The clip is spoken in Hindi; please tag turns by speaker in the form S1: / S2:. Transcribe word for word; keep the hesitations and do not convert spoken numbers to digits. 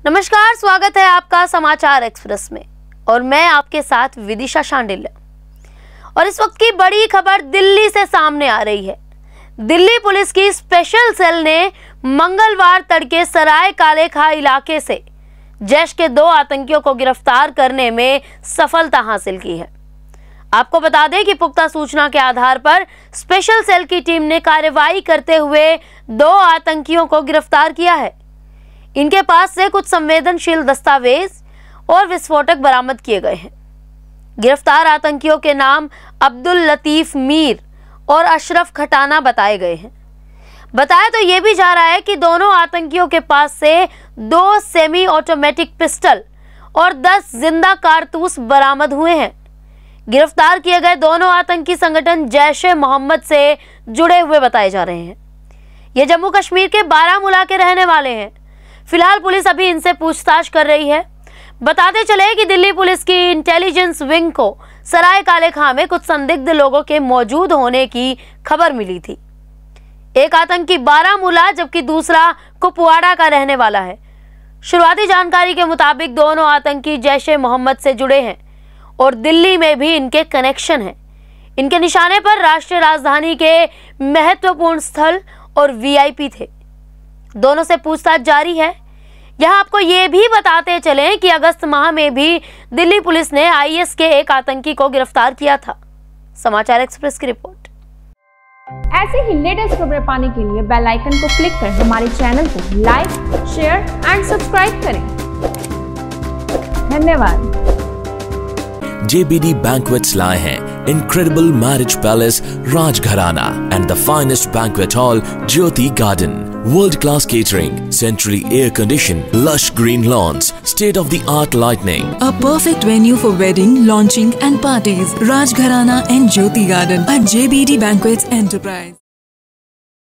S1: नमस्कार, स्वागत है आपका समाचार एक्सप्रेस में और मैं आपके साथ विदिशा शांडिल्य। और इस वक्त की बड़ी खबर दिल्ली से सामने आ रही है। दिल्ली पुलिस की स्पेशल सेल ने मंगलवार तड़के सराय काले खां इलाके से जैश के दो आतंकियों को गिरफ्तार करने में सफलता हासिल की है। आपको बता दें कि पुख्ता सूचना के आधार पर स्पेशल सेल की टीम ने कार्रवाई करते हुए दो आतंकियों को गिरफ्तार किया है। इनके पास से कुछ संवेदनशील दस्तावेज और विस्फोटक बरामद किए गए हैं। गिरफ्तार आतंकियों के नाम अब्दुल लतीफ मीर और अशरफ खटाना बताए गए हैं। बताया तो ये भी जा रहा है कि दोनों आतंकियों के पास से दो सेमी ऑटोमेटिक पिस्टल और दस जिंदा कारतूस बरामद हुए हैं। गिरफ्तार किए गए दोनों आतंकी संगठन जैश-ए-मोहम्मद से जुड़े हुए बताए जा रहे हैं। ये जम्मू कश्मीर के बारामूला के रहने वाले हैं। फिलहाल पुलिस अभी इनसे पूछताछ कर रही है। बताते चले कि दिल्ली पुलिस की इंटेलिजेंस विंग को सराय काले खां में कुछ संदिग्ध लोगों के मौजूद होने की खबर मिली थी। एक आतंकी बारामूला जबकि दूसरा कुपवाड़ा का रहने वाला है। शुरुआती जानकारी के मुताबिक दोनों आतंकी जैश-ए-मोहम्मद से जुड़े हैं और दिल्ली में भी इनके कनेक्शन हैं। इनके निशाने पर राष्ट्रीय राजधानी के महत्वपूर्ण स्थल और वीआईपी थे। दोनों से पूछताछ जारी है। यहां आपको ये भी बताते चलें कि अगस्त माह में भी दिल्ली पुलिस ने आईएस के एक आतंकी को गिरफ्तार किया था। समाचार एक्सप्रेस की रिपोर्ट।
S2: ऐसे ही लेटेस्ट खबरें पाने के लिए बेल आइकन को क्लिक कर हमारे चैनल को लाइक, शेयर एंड सब्सक्राइब करें। धन्यवाद।
S3: J B D Banquets लाए हैं Incredible Marriage Palace Rajgharana and the finest banquet hall Jyoti Garden. World-class catering, centrally air-conditioned, lush green lawns, state-of-the-art lighting.
S4: A perfect venue for wedding, launching and parties. Rajgharana and Jyoti Garden at J B D Banquets Enterprise.